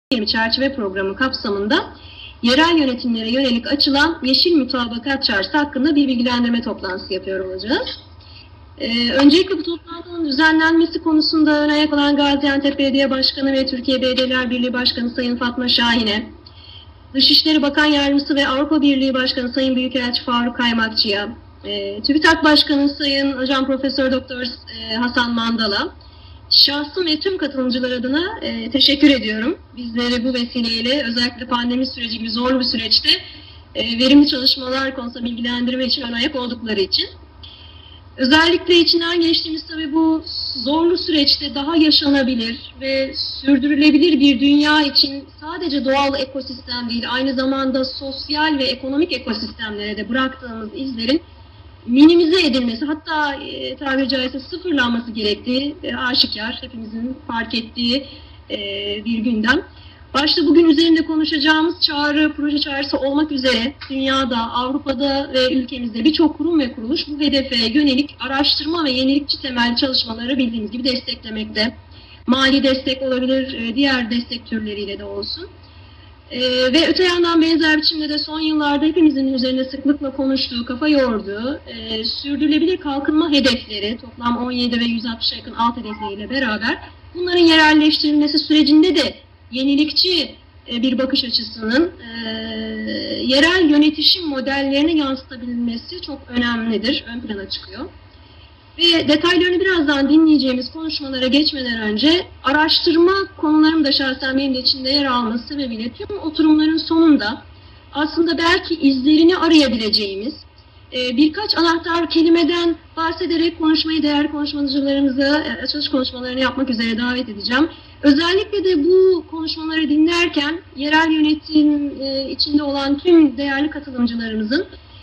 çerçeve programı kapsamında yerel yönetimlere yönelik açılan Yeşil Mutabakat Çağrısı hakkında bir bilgilendirme toplantısı yapıyor olacağız. Öncelikle bu toplantının düzenlenmesi konusunda ön ayak olan Gaziantep Belediye Başkanı ve Türkiye Belediyeler Birliği Başkanı Sayın Fatma Şahin'e, Dışişleri Bakan Yardımcısı ve Avrupa Birliği Başkanı Sayın Büyükelçi Faruk Kaymakçı'ya, TÜBİTAK Başkanı Sayın Hocam Profesör Doktor Hasan Mandal'a, şahsım ve tüm katılımcılar adına teşekkür ediyorum. Bizleri bu vesileyle özellikle pandemi süreci gibi zorlu bir süreçte verimli çalışmalar konusunda bilgilendirme için ön ayak oldukları için. Özellikle içinden geçtiğimiz tabii bu zorlu süreçte daha yaşanabilir ve sürdürülebilir bir dünya için sadece doğal ekosistem değil, aynı zamanda sosyal ve ekonomik ekosistemlere de bıraktığımız izlerin minimize edilmesi, hatta tabiri caizse sıfırlanması gerektiği aşikar, hepimizin fark ettiği bir gündem. Başta bugün üzerinde konuşacağımız çağrı, proje çağrısı olmak üzere dünyada, Avrupa'da ve ülkemizde birçok kurum ve kuruluş bu hedefe yönelik araştırma ve yenilikçi temelli çalışmaları bildiğimiz gibi desteklemekte. Mali destek olabilir, diğer destek türleriyle de olsun. Ve öte yandan benzer biçimde de son yıllarda hepimizin üzerine sıklıkla konuştuğu, kafa yorduğu sürdürülebilir kalkınma hedefleri, toplam 17 ve 160'a yakın alt hedefleriyle beraber bunların yerelleştirilmesi sürecinde de yenilikçi bir bakış açısının yerel yönetişim modellerine yansıtabilmesi çok önemlidir, ön plana çıkıyor. Ve detaylarını birazdan dinleyeceğimiz konuşmalara geçmeden önce araştırma konularım da şahsen benim de içinde yer alması sebebiyle tüm oturumların sonunda aslında belki izlerini arayabileceğimiz birkaç anahtar kelimeden bahsederek konuşmayı değerli konuşmacılarımıza açılış konuşmalarını yapmak üzere davet edeceğim. Özellikle de bu konuşmaları dinlerken yerel yönetim içinde olan tüm değerli katılımcılarımızın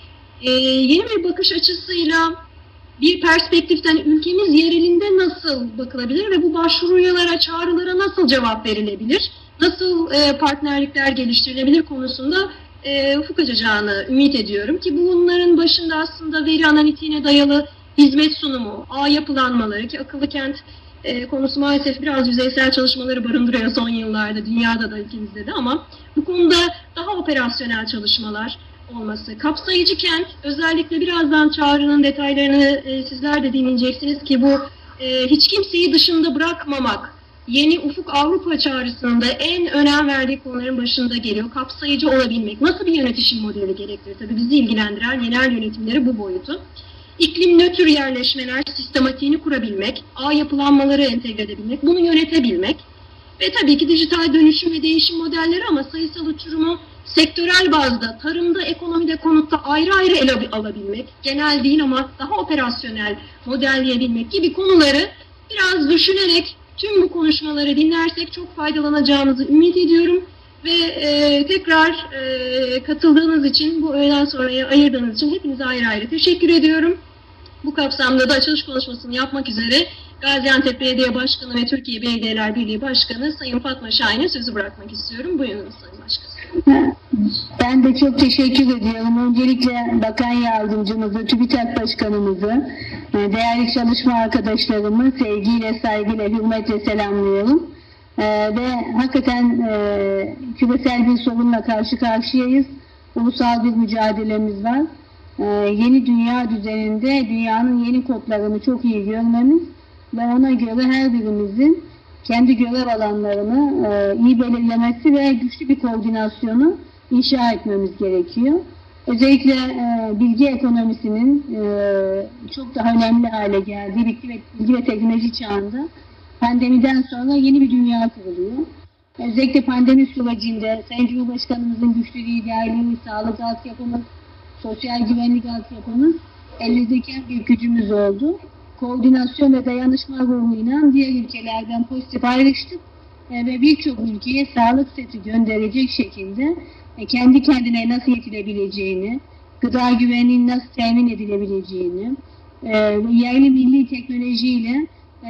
yeni bir bakış açısıyla bir perspektiften ülkemiz yerelinde nasıl bakılabilir ve bu başvurulara, çağrılara nasıl cevap verilebilir, nasıl partnerlikler geliştirilebilir konusunda ufuk açacağını ümit ediyorum ki bunların başında aslında veri analitiğine dayalı hizmet sunumu, ağ yapılanmaları ki akıllı kent konusu maalesef biraz yüzeysel çalışmaları barındırıyor son yıllarda, dünyada da ülkemizde de, ama bu konuda daha operasyonel çalışmalar olması. Kapsayıcı kent, özellikle birazdan çağrının detaylarını sizler de dinleyeceksiniz ki bu hiç kimseyi dışında bırakmamak, yeni Ufuk Avrupa çağrısında en önem verdiği konuların başında geliyor. Kapsayıcı olabilmek. Nasıl bir yönetişim modeli gerektirir? Tabii bizi ilgilendiren yerel yönetimleri bu boyutu. İklim nötr yerleşmeler sistematiğini kurabilmek, ağ yapılanmaları entegre edebilmek, bunu yönetebilmek ve tabii ki dijital dönüşüm ve değişim modelleri, ama sayısal uçurumu sektörel bazda, tarımda, ekonomide, konutta ayrı ayrı ele alabilmek, genel değil ama daha operasyonel modelleyebilmek gibi konuları biraz düşünerek tüm bu konuşmaları dinlersek çok faydalanacağımızı ümit ediyorum. Ve tekrar katıldığınız için, bu öğleden sonraya ayırdığınız için hepinize ayrı ayrı teşekkür ediyorum. Bu kapsamda da açılış konuşmasını yapmak üzere Gaziantep Belediye Başkanı ve Türkiye Belediyeler Birliği Başkanı Sayın Fatma Şahin'e sözü bırakmak istiyorum. Buyurun Sayın Başkanım. Ben de çok teşekkür ediyorum. Öncelikle Bakan Yardımcımızı, TÜBİTAK Başkanımızı, değerli çalışma arkadaşlarımı sevgiyle, saygıyla, hürmetle selamlıyorum. Ve hakikaten küresel bir sorunla karşı karşıyayız. Ulusal bir mücadelemiz var. Yeni dünya düzeninde dünyanın yeni kodlarını çok iyi görmemiz ve ona göre her birimizin kendi görev alanlarını iyi belirlemesi ve güçlü bir koordinasyonu inşa etmemiz gerekiyor. Özellikle bilgi ekonomisinin çok daha önemli hale geldiği bilgi ve teknoloji çağında pandemiden sonra yeni bir dünya kuruluyor. Özellikle pandemi sürecinde Sayın Cumhurbaşkanımızın güçlü liderliği, sağlık altyapımız, sosyal güvenlik altyapımız elinizdeki en büyük gücümüz oldu. Koordinasyon ve dayanışma ruhuyla diğer ülkelerden pozitif ayrıştık ve birçok ülkeye sağlık seti gönderecek şekilde kendi kendine nasıl yetilebileceğini, gıda güvenliğinin nasıl temin edilebileceğini, yerli milli teknolojiyle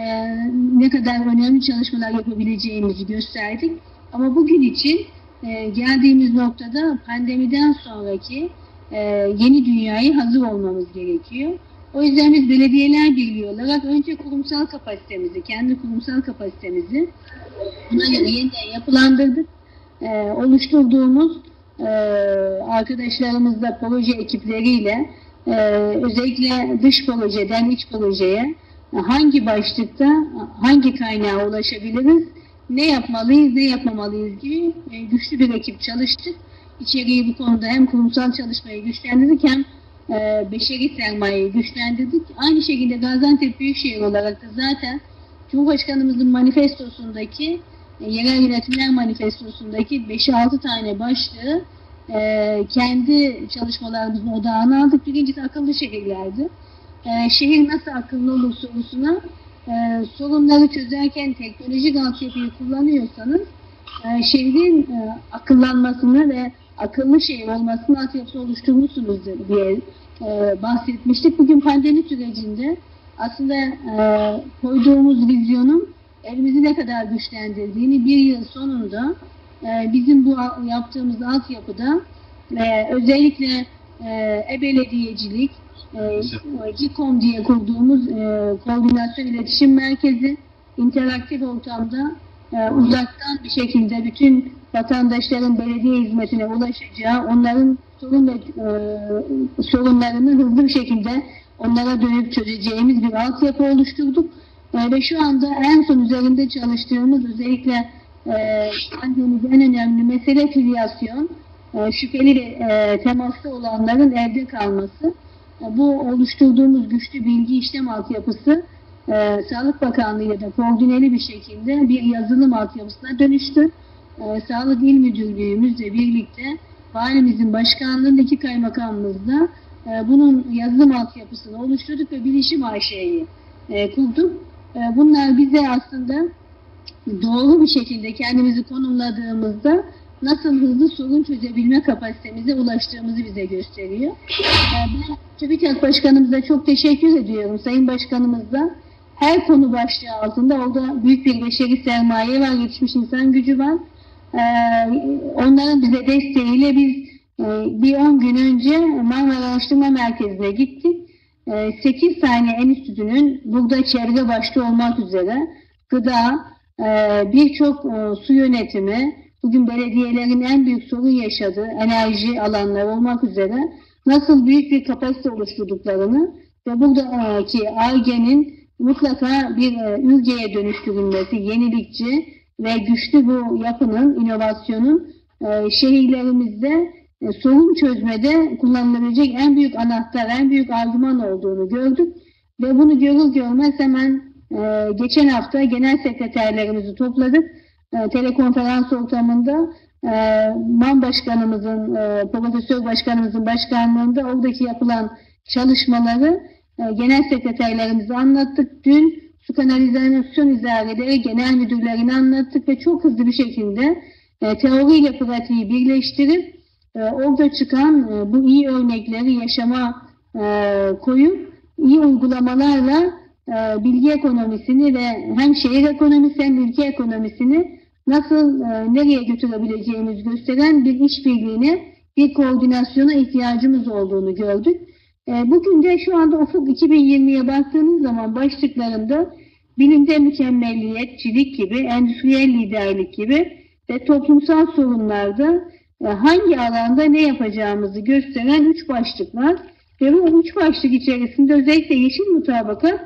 ne kadar önemli çalışmalar yapabileceğimizi gösterdik. Ama bugün için geldiğimiz noktada pandemiden sonraki yeni dünyaya hazır olmamız gerekiyor. O yüzden biz Belediyeler Birliği olarak önce kurumsal kapasitemizi, kendi kurumsal kapasitemizi buna göre yeniden yapılandırdık. oluşturduğumuz arkadaşlarımızla, proje ekipleriyle özellikle dış projeden iç projeye hangi başlıkta hangi kaynağa ulaşabiliriz, ne yapmalıyız, ne yapmamalıyız gibi güçlü bir ekip çalıştık. İçeriği bu konuda hem kurumsal çalışmayı güçlendirdik hem beşeri sermayeyi güçlendirdik. Aynı şekilde Gaziantep Büyükşehir olarak da zaten Cumhurbaşkanımızın manifestosundaki, yerel yönetimler manifestosundaki 5-6 tane başlığı kendi çalışmalarımızın odağına aldık. Birincisi akıllı şehirlerdi. Şehir nasıl akıllı olur sorusuna sorunları çözerken teknolojik altyapıyı kullanıyorsanız şehrin akıllanmasını ve akıllı şehir olmasını altyapısı oluşturmuşsunuz diye bahsetmiştik. Bugün pandemi sürecinde aslında koyduğumuz vizyonun elimizi ne kadar güçlendirdiğini bir yıl sonunda bizim bu yaptığımız altyapıda özellikle e-belediyecilik, GİKOM diye kurduğumuz koordinasyon iletişim merkezi interaktif ortamda uzaktan bir şekilde bütün vatandaşların belediye hizmetine ulaşacağı, onların sorunlarını hızlı bir şekilde onlara dönüp çözeceğimiz bir altyapı oluşturduk. Ve şu anda en son üzerinde çalıştığımız özellikle pandemide en önemli mesele filyasyon, şüpheli temaslı olanların evde kalması. Bu oluşturduğumuz güçlü bilgi işlem altyapısı Sağlık Bakanlığı ile de koordineli bir şekilde bir yazılım altyapısına dönüştü. Sağlık İl Müdürlüğümüzle birlikte valimizin başkanlığında 2 kaymakamımızla bunun yazılım altyapısını oluşturduk ve Bilişim AŞ'yi kurduk. Bunlar bize aslında doğru bir şekilde kendimizi konumladığımızda nasıl hızlı sorun çözebilme kapasitemize ulaştığımızı bize gösteriyor. Ben TÜBİTAK Başkanımıza çok teşekkür ediyorum. Sayın Başkanımız da her konu başlığı altında orada büyük bir beşeri sermaye var, yetişmiş insan gücü var. Onların bize desteğiyle biz bir 10 gün önce Marmara Araştırma Merkezi'ne gittik. 8 tane enstitünün burada çevre başta olmak üzere gıda, birçok su yönetimi, bugün belediyelerin en büyük sorun yaşadığı enerji alanları olmak üzere nasıl büyük bir kapasite oluşturduklarını ve buradaki Ar-Ge'nin mutlaka bir ülkeye dönüştürülmesi, yenilikçi ve güçlü bu yapının, inovasyonun şehirlerimizde sorun çözmede kullanılabilecek en büyük anahtar, en büyük argüman olduğunu gördük. Ve bunu görür görmez hemen geçen hafta genel sekreterlerimizi topladık. Telekonferans ortamında MAN Başkanımızın, Profesör Başkanımızın başkanlığında oradaki yapılan çalışmaları genel sekreterlerimize anlattık. Dün su kanalizasyon idareleri genel müdürlerini anlattık ve çok hızlı bir şekilde teoriyle pratiği birleştirip orada çıkan bu iyi örnekleri yaşama koyup iyi uygulamalarla bilgi ekonomisini ve hem şehir ekonomisi hem ülke ekonomisini nasıl nereye götürebileceğimizi gösteren bir işbirliğine, bir koordinasyona ihtiyacımız olduğunu gördük. Bugün de şu anda Ufuk 2020'ye baktığınız zaman başlıklarında bilimde mükemmelliyetçilik gibi, endüstriyel liderlik gibi ve toplumsal sorunlarda hangi alanda ne yapacağımızı gösteren 3 başlık var. Ve bu 3 başlık içerisinde özellikle yeşil mutabakat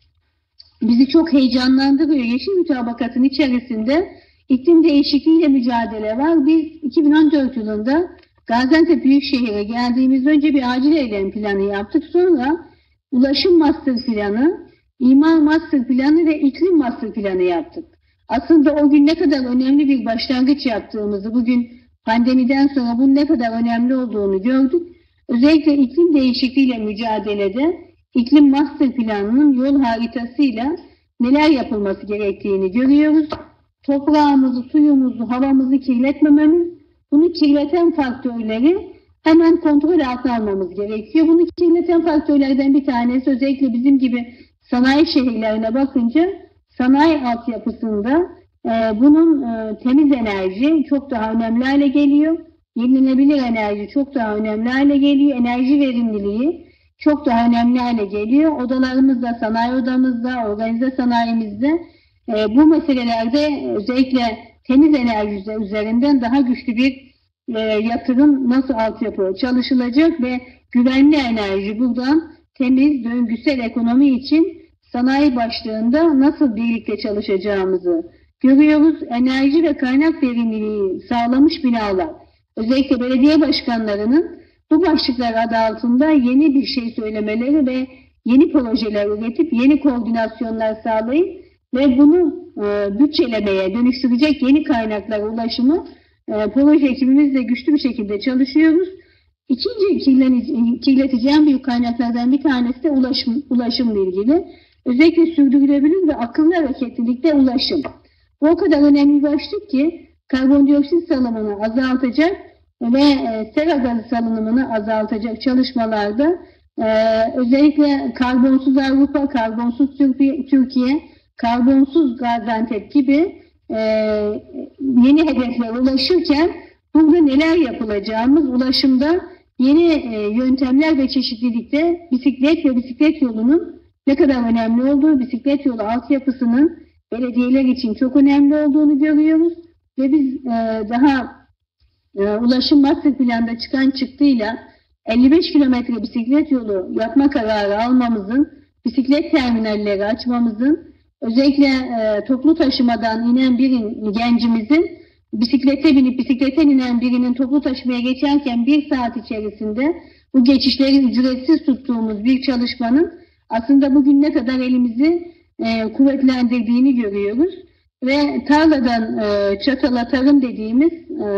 bizi çok heyecanlandırıyor. Yeşil mutabakatın içerisinde iklim değişikliğiyle mücadele var. Biz 2014 yılında Gaziantep Büyükşehir'e geldiğimiz önce bir acil eylem planı yaptık. Sonra ulaşım master planı, imar master planı ve iklim master planı yaptık. Aslında o gün ne kadar önemli bir başlangıç yaptığımızı, bugün pandemiden sonra bunun ne kadar önemli olduğunu gördük. Özellikle iklim değişikliğiyle mücadelede iklim master planının yol haritasıyla neler yapılması gerektiğini görüyoruz. Toprağımızı, suyumuzu, havamızı kirletmememiz, bunu kirleten faktörleri hemen kontrol altına almamız gerekiyor. Bunu kirleten faktörlerden bir tanesi özellikle bizim gibi sanayi şehirlerine bakınca sanayi altyapısında bunun temiz enerji çok daha önemli hale geliyor. Yenilenebilir enerji çok daha önemli hale geliyor. Enerji verimliliği çok daha önemli hale geliyor. Odalarımızda, sanayi odamızda, organize sanayimizde bu meselelerde özellikle temiz enerji üzerinden daha güçlü bir yatırım nasıl altyapı çalışılacak ve güvenli enerji buradan temiz döngüsel ekonomi için sanayi başlığında nasıl birlikte çalışacağımızı görüyoruz. Enerji ve kaynak verimliliği sağlamış binalar, özellikle belediye başkanlarının bu başlıklar adı altında yeni bir şey söylemeleri ve yeni projeler üretip yeni koordinasyonlar sağlayıp ve bunu bütçelemeye dönüştürecek yeni kaynaklara ulaşımı proje ekibimizle güçlü bir şekilde çalışıyoruz. İkinci kirletici en büyük kaynaklardan bir tanesi de ulaşımla ilgili. Özellikle sürdürülebilir ve akıllı hareketlilikte ulaşım. Bu o kadar önemli bir başlık ki karbondioksit salımını azaltacak ve sera gazı salınımını azaltacak çalışmalarda özellikle karbonsuz Avrupa, karbonsuz Türkiye, karbonsuz Gaziantep gibi yeni hedeflere ulaşırken burada neler yapılacağımız, ulaşımda yeni yöntemler ve çeşitlilikte bisiklet ve bisiklet yolunun ne kadar önemli olduğu, bisiklet yolu altyapısının belediyeler için çok önemli olduğunu görüyoruz ve biz daha ulaşım master planda çıkan çıktıyla 55 kilometre bisiklet yolu yapma kararı almamızın, bisiklet terminalleri açmamızın, özellikle toplu taşımadan inen bir gencimizin bisiklete binip bisikletten inen birinin toplu taşımaya geçerken 1 saat içerisinde bu geçişleri ücretsiz tuttuğumuz bir çalışmanın aslında bugün ne kadar elimizi kuvvetlendirdiğini görüyoruz. Ve tarladan çatala tarım dediğimiz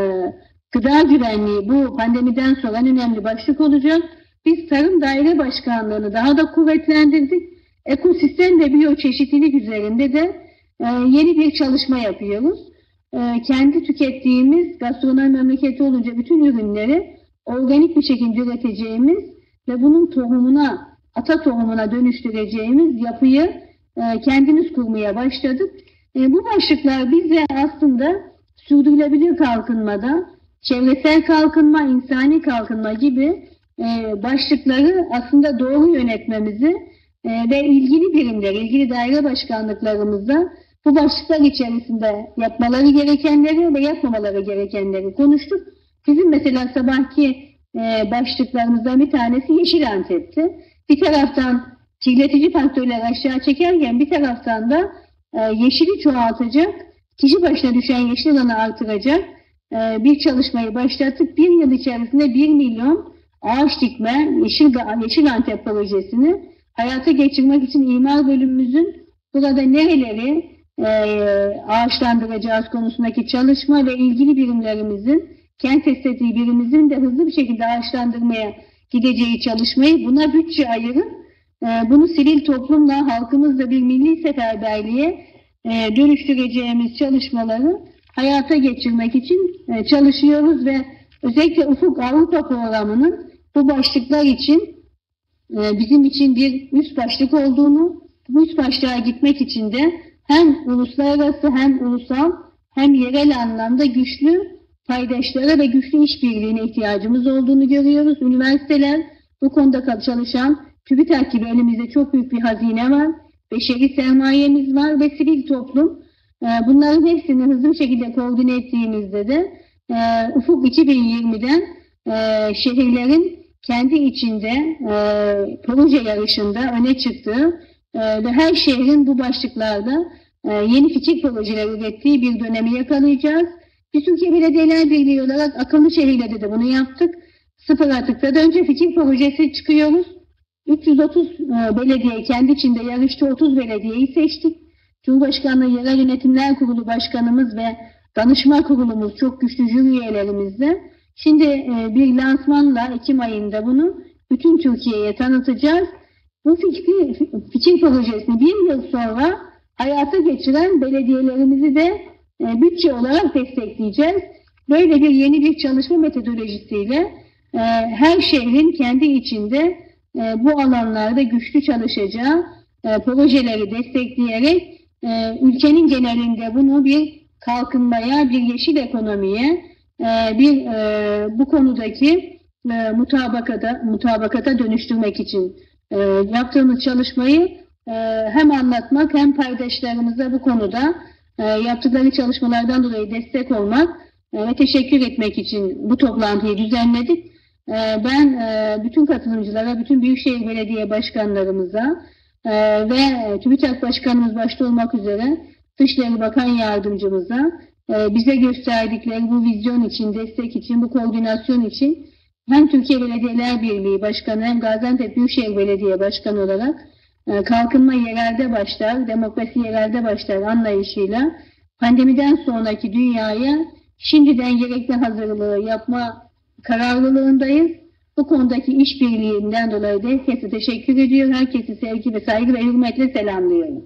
gıda güvenliği bu pandemiden sonra en önemli başlık olacak. Biz Tarım Daire Başkanlığı'nı daha da kuvvetlendirdik. Ekosistem ve biyoçeşitlilik üzerinde de yeni bir çalışma yapıyoruz. Kendi tükettiğimiz gastronomi memleketi olunca bütün ürünleri organik bir şekilde üreteceğimiz ve bunun tohumuna, ata tohumuna dönüştüreceğimiz yapıyı kendimiz kurmaya başladık. Bu başlıklar bize aslında sürdürülebilir kalkınmada, çevresel kalkınma, insani kalkınma gibi başlıkları aslında doğru yönetmemizi ve ilgili birimler, ilgili daire başkanlıklarımızda bu başlıklar içerisinde yapmaları gerekenleri ve yapmamaları gerekenleri konuştuk. Bizim mesela sabahki başlıklarımızdan bir tanesi Yeşil Antep'ti. Bir taraftan kirletici faktörleri aşağı çekerken bir taraftan da yeşili çoğaltacak, kişi başına düşen yeşil alanı artıracak bir çalışmayı başlattık. Bir yıl içerisinde 1 milyon ağaç dikme Yeşil Antep projesini hayata geçirmek için imar bölümümüzün burada nereleri ağaçlandıracağız konusundaki çalışma ve ilgili birimlerimizin, kent estetiği birimimizin de hızlı bir şekilde ağaçlandırmaya gideceği çalışmayı buna bütçe ayırıp bunu sivil toplumla, halkımızla bir milli seferberliğe dönüştüreceğimiz çalışmaları hayata geçirmek için çalışıyoruz ve özellikle Ufuk Avrupa Programı'nın bu başlıklar için bizim için bir üst başlık olduğunu, bu üst başlığa gitmek için de hem uluslararası hem ulusal hem yerel anlamda güçlü paydaşlara ve güçlü işbirliğine ihtiyacımız olduğunu görüyoruz. Üniversiteler bu konuda çalışan, TÜBİTAK gibi elimizde çok büyük bir hazine var, beşeri sermayemiz var ve sivil toplum. Bunların hepsini hızlı bir şekilde koordine ettiğimizde de Ufuk 2020'den şehirlerin kendi içinde proje yarışında öne çıktığı ve her şehrin bu başlıklarda yeni fikir projeleri ürettiği bir dönemi yakalayacağız. Biz Türkiye Belediyeler Birliği olarak akıllı şehirlerde de bunu yaptık. Sıfır atıkta da önce fikir projesi çıkıyoruz. 330 belediye kendi içinde yarıştı, 30 belediyeyi seçtik. Cumhurbaşkanlığı Yerel Yönetimler Kurulu Başkanımız ve Danışma Kurulumuz çok güçlü jüri üyelerimizle. Şimdi bir lansmanla Ekim ayında bunu bütün Türkiye'ye tanıtacağız. Bu fikir projesini bir yıl sonra hayata geçiren belediyelerimizi de bütçe olarak destekleyeceğiz. Böyle bir yeni bir çalışma metodolojisiyle her şehrin kendi içinde bu alanlarda güçlü çalışacağı projeleri destekleyerek ülkenin genelinde bunu bir kalkınmaya, bir yeşil ekonomiye, bu konudaki mutabakata dönüştürmek için yaptığımız çalışmayı hem anlatmak hem paydaşlarımıza bu konuda yaptıkları çalışmalardan dolayı destek olmak ve teşekkür etmek için bu toplantıyı düzenledik. Ben bütün katılımcılara, bütün Büyükşehir Belediye Başkanlarımıza ve TÜBİTAK Başkanımız başta olmak üzere Dışişleri Bakan Yardımcımıza bize gösterdikleri bu vizyon için, destek için, bu koordinasyon için hem Türkiye Belediyeler Birliği Başkanı hem Gaziantep Büyükşehir Belediye Başkanı olarak kalkınma yerelde başlar, demokrasi yerelde başlar anlayışıyla pandemiden sonraki dünyaya şimdiden gerekli hazırlığı yapma kararlılığındayız. Bu konudaki işbirliğinden dolayı da herkese teşekkür ediyorum. Herkesi sevgi ve saygı ve hürmetle selamlıyorum.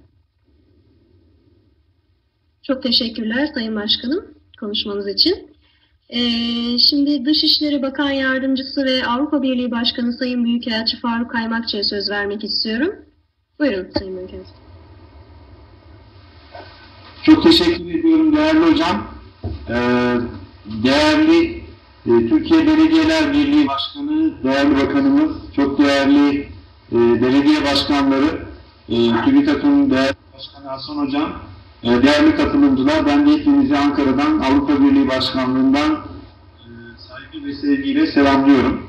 Çok teşekkürler Sayın Başkanım konuşmanız için. Şimdi Dışişleri Bakan Yardımcısı ve Avrupa Birliği Başkanı Sayın Büyükelçi Faruk Kaymakçı'ya söz vermek istiyorum. Buyurun Sayın Büyükelçi. Çok teşekkür ediyorum değerli hocam. Değerli Türkiye Belediyeler Birliği Başkanı, değerli bakanımız, çok değerli belediye başkanları, TÜBİTAK'ın değerli başkanı Hasan hocam, değerli katılımcılar, ben de hepinizi Ankara'dan, Avrupa Birliği Başkanlığı'ndan saygı ve sevgiyle selamlıyorum.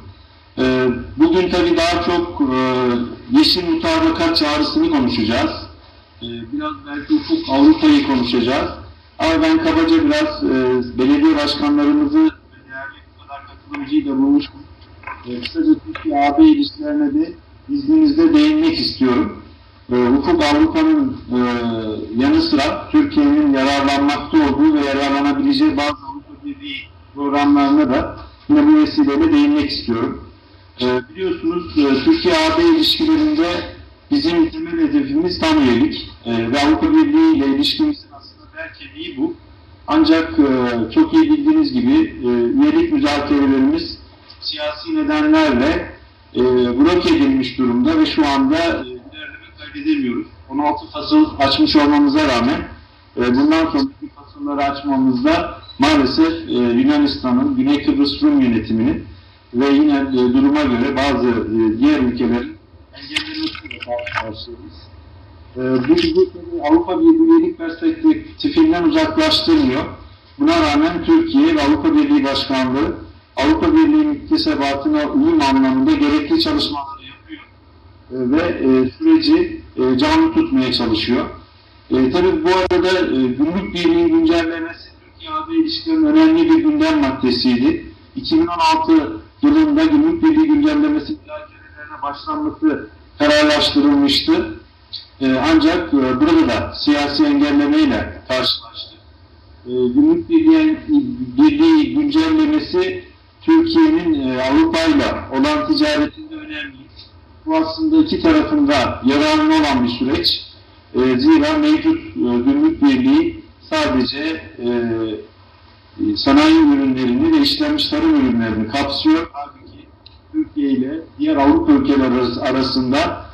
Bugün tabii daha çok yeşil mutabakat çağrısını konuşacağız. Biraz belki ufuk Avrupa'yı konuşacağız. Ama ben kabaca biraz belediye başkanlarımızı ve değerli bu kadar katılımcıyı da bulmuşum. Kısaca Türkiye-AB ilişkilerine de izninizle değinmek istiyorum. Ufuk Avrupa'nın yanı sıra Türkiye'nin yararlanmakta olduğu ve yararlanabileceği bazı Avrupa Birliği programlarına da yine bu vesileyle değinmek istiyorum. Biliyorsunuz Türkiye-AB ilişkilerinde bizim temel hedefimiz tam üyelik ve Avrupa Birliği ile ilişkimizin aslında bel kemiği bu. Ancak çok iyi bildiğiniz gibi üyelik müzakerelerimiz siyasi nedenlerle bloke edilmiş durumda ve şu anda ilerleme kaydedemiyoruz. 16 fasıl açmış olmamıza rağmen bundan sonraki fasılları açmamızda maalesef Yunanistan'ın, Güney Kıbrıs Rum yönetiminin ve yine duruma göre bazı diğer ülkelerin engellemesiyle karşılaşıyoruz. Bu bizi Avrupa Birliği üyelik perspektifinden uzaklaştırmıyor. Buna rağmen Türkiye ve Avrupa Birliği Başkanlığı Avrupa Birliği müktesebatına uyum anlamında gerekli çalışmaları yapıyor ve süreci canlı tutmaya çalışıyor. Tabii bu arada gümrük birliği güncellemesi Türkiye-AB ilişkilerinin önemli bir gündem maddesiydi. 2016 yılında gümrük birliği güncellemesi müzakerelerine başlanması kararlaştırılmıştı. Ancak burada da siyasi engellemeyle karşılaştık. Gümrük birliği güncellemesi Türkiye'nin Avrupa ile olan ticaretinde önemli. Bu aslında iki tarafında yararlı olan bir süreç. Zira mevcut gümrük birliği sadece sanayi ürünlerini ve işlenmiş tarım ürünlerini kapsıyor. Halbuki Türkiye ile diğer Avrupa ülkeleri arasında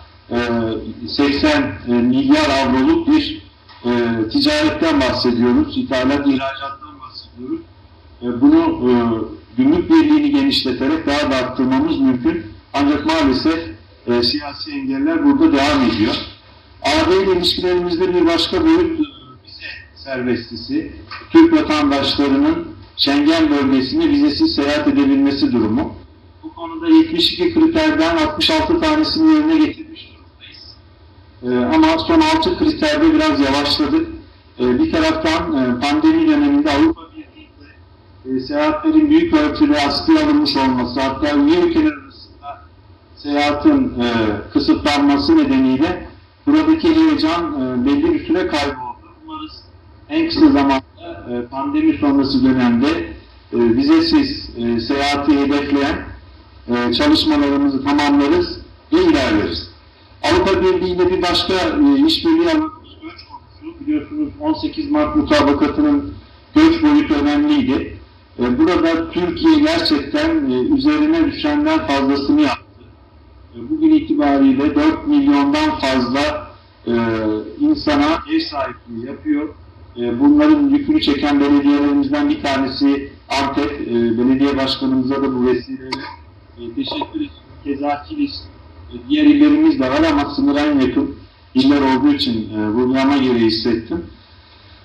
80 milyar avroluk bir ticaretten bahsediyoruz. İthalat, ihracattan bahsediyoruz. Bunu gümrük birliğini genişleterek daha da arttırmamız mümkün. Ancak maalesef siyasi engeller burada devam ediyor. AB ile ilişkilerimizde bir başka boyut vize serbestisi. Türk vatandaşlarının Schengen bölgesine vizesiz seyahat edebilmesi durumu. Bu konuda 72 kriterden 66 tanesini yerine getirmiş durumdayız. Ama son 6 kriterde biraz yavaşladık. Bir taraftan pandemi döneminde Avrupa Birliği'nde seyahatlerin büyük ölçüde askıya alınmış olması, hatta üye ülkeler arasında seyahatin kısıtlanması nedeniyle buradaki heyecan belli bir süre kayboldu. Umarız en kısa zamanda pandemi sonrası dönemde vizesiz seyahati hedefleyen çalışmalarımızı tamamlarız ve ilerleriz. Avrupa Birliği ile bir başka işbirliği alanımız göç konusu. Biliyorsunuz 18 Mart mutabakatının göç boyutu önemliydi. Burada Türkiye gerçekten üzerine düşenden fazlasını yaptı. Bugün itibariyle 4 milyondan fazla insana ev sahipliği yapıyor. Bunların yükünü çeken belediyelerimizden bir tanesi Antep. Belediye başkanımıza da bu vesileyle teşekkür ediyorum. Keza Kilis, diğer illerimiz de var ama sınıra en yakın iller olduğu için vurgulama gereği hissettim.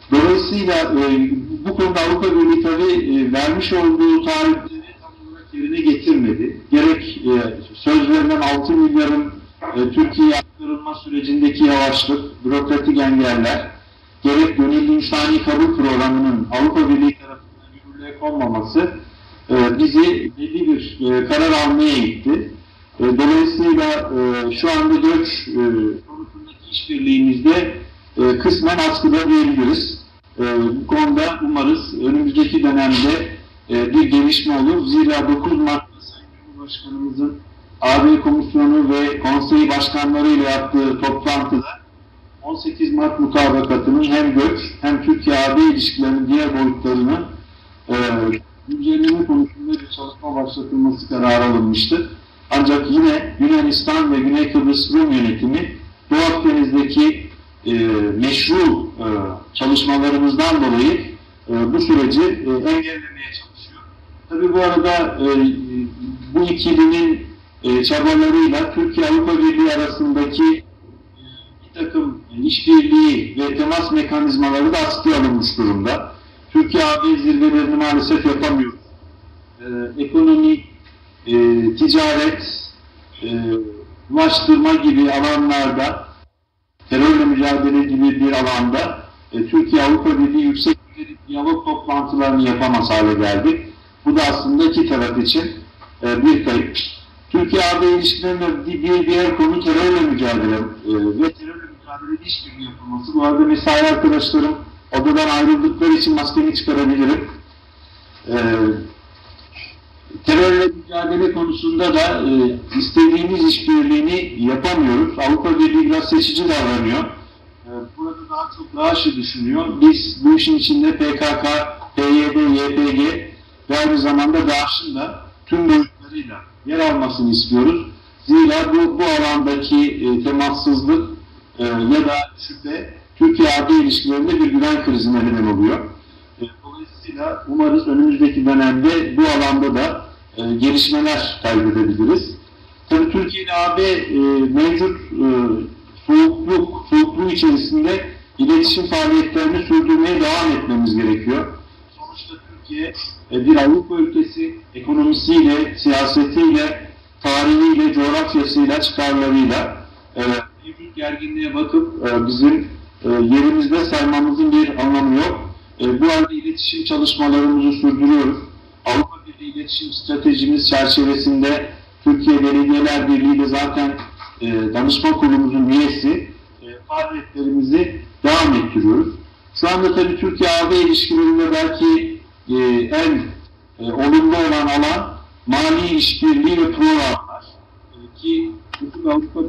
Dolayısıyla bu konuda Avrupa Birliği tabii vermiş olduğu taahhütleri tam olarak yerine getirmedi. Gerek söz verilen 6 milyarın Türkiye'ye aktarılma sürecindeki yavaşlık, bürokratik engeller, gerek gönüllü insani kabul programının Avrupa Birliği tarafından yürürlüğe konmaması bizi belli bir karar almaya itti. Dolayısıyla şu anda göç konusundaki işbirliğimizde kısmen askıda diyebiliriz. Bu konuda umarız önümüzdeki dönemde bir gelişme olur. Zira 9 Mart'ta Sayın Cumhurbaşkanımızın AB Komisyonu ve Konseyi Başkanları ile yaptığı toplantıda 18 Mart mutabakatının hem göç hem Türkiye-AB ilişkilerinin diğer boyutlarını güncelleme konusunda bir çalışma başlatılması kararı alınmıştır. Ancak yine Yunanistan ve Güney Kıbrıs Rum yönetimi Doğu Akdeniz'deki meşru çalışmalarımızdan dolayı bu süreci engellemeye çalışıyor. Tabii bu arada bu ikilinin çabalarıyla Türkiye-Avrupa Birliği arasındaki bir takım işbirliği ve temas mekanizmaları da askıya alınmış durumda. Türkiye-AB zirvelerini maalesef yapamıyor. Ekonomi, ticaret, ulaştırma gibi alanlarda, terörle mücadele gibi bir alanda Türkiye-Avrupa Birliği yüksek düzeyli diyalog toplantılarını yapamaz hale geldik. Bu da aslında iki taraf için bir kayıp. Türkiye-AB ilişkilerinde bir diğer konu terörle mücadele ve terörle mücadele işbirliği yapılması. Bu arada mesai arkadaşlarım odadan ayrıldıkları için maskemi çıkarabilirim. Terörle mücadele konusunda da istediğimiz işbirliğini yapamıyoruz. Avrupa Birliği biraz seçici davranıyor. Burada daha çok DAEŞ'i düşünüyor. Biz bu işin içinde PKK, PYD, YPG ve aynı zamanda DAEŞ'in de tüm boyutlarıyla yer almasını istiyoruz. Zira bu alandaki temassızlık ya da şüphe Türkiye-AB ilişkilerinde bir güven krizine neden oluyor. Dolayısıyla umarız önümüzdeki dönemde bu alanda da gelişmeler kaydedebiliriz. Tabii Türkiye ile AB mevcut soğukluğu içerisinde iletişim faaliyetlerini sürdürmeye devam etmemiz gerekiyor. Sonuçta Türkiye bir Avrupa ülkesi ekonomisiyle, siyasetiyle, tarihiyle, coğrafyasıyla, çıkarlarıyla mevcut gerginliğe bakıp bizim yerimizde sarmamızın bir anlamı yok. Bu arada iletişim çalışmalarımızı sürdürüyoruz. Avrupa Birliği iletişim stratejimiz çerçevesinde Türkiye Belediyeler Birliği de zaten danışma kurulumuzun üyesi faaliyetlerimizi devam ettiriyoruz. Şu anda tabii Türkiye-AB ilişkilerinde belki en olumlu olan alan mali işbirliği ve programlar. Ki Avrupa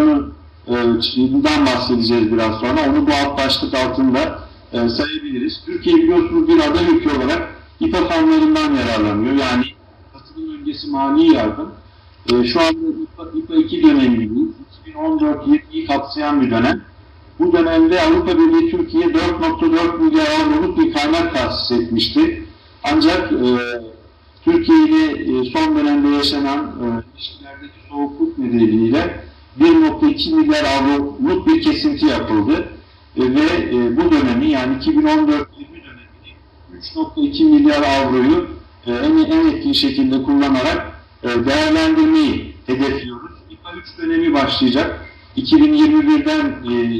programından bahsedeceğiz biraz sonra. Onu bu alt başlık altında sayabiliriz. Türkiye biliyorsunuz bir aday ülke olarak İPA fonlarından yararlanıyor. Yani katılım öncesi mali yardım. Şu anda İPA 2 dönemiyiz. 2014-2020'yi kapsayan bir dönem. Bu dönemde Avrupa Birliği Türkiye 4,4 milyar avroluk bir kaynak tahsis etmişti. Ancak Türkiye ile son dönemde yaşanan ilişkilerdeki soğukluk nedeniyle 1,2 milyar avroluk bir kesinti yapıldı. Ve bu dönemi yani 2014-20 dönemini 3,2 milyar avroyu en etkili şekilde kullanarak değerlendirmeyi hedefliyoruz. İPA 3 dönemi başlayacak. 2021'den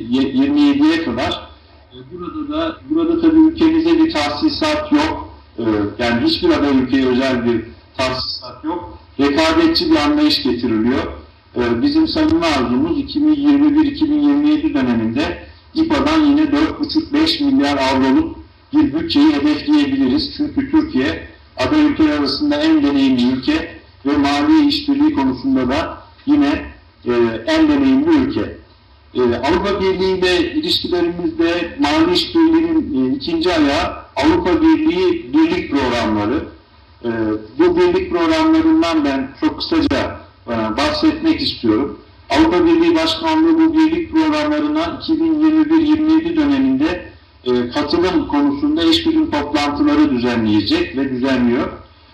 27'ye kadar. Burada tabii ülkemizde bir tahsisat yok. Yani hiçbir aday ülkeye özel bir tahsisat yok. Rekabetçi bir anlayış getiriliyor. Bizim samimi arzumuz 2021-2027 döneminde İPA'dan yine 4,5-5 milyar avroluk bir bütçeyi hedefleyebiliriz. Çünkü Türkiye aday ülkeler arasında en deneyimli ülke ve mali işbirliği konusunda da yine en deneyimli ülke. Avrupa Birliği ile ilişkilerimizde mali işbirliğinin ikinci ayağı Avrupa Birliği birlik programları. Bu birlik programlarından ben çok kısaca bahsetmek istiyorum. Avrupa Birliği Başkanlığı bu birlik programlarına 2021-2027 döneminde katılım konusunda eşgüdüm toplantıları düzenleyecek ve düzenliyor.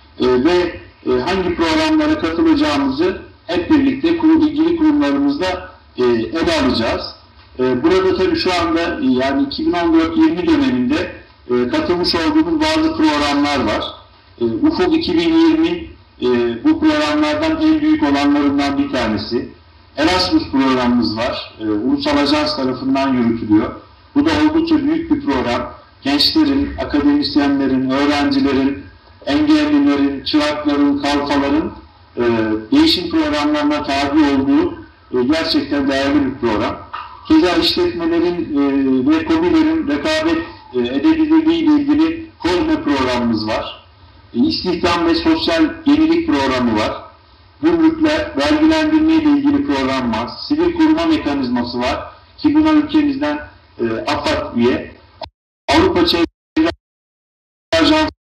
Ve hangi programlara katılacağımızı hep birlikte ilgili kurumlarımızla ele alacağız. Burada tabii şu anda yani 2014-20 döneminde katılmış olduğumuz bazı programlar var. Ufuk 2020 bu programlardan en büyük olanlarından bir tanesi. Erasmus programımız var. Ulusal Ajans tarafından yürütülüyor. Bu da oldukça büyük bir program. Gençlerin, akademisyenlerin, öğrencilerin, engellilerin, çırakların, kalfaların değişim programlarına tabi olduğu gerçekten değerli bir program. Keza işletmelerin ve KOBİ'lerin rekabet edebilirliği ile ilgili COSME programımız var. İstihdam ve sosyal yenilik programı var. Gümrükler, vergilendirme ile ilgili program var. Sivil koruma mekanizması var ki buna ülkemizden AFAD üye. Avrupa Çevre Ajansı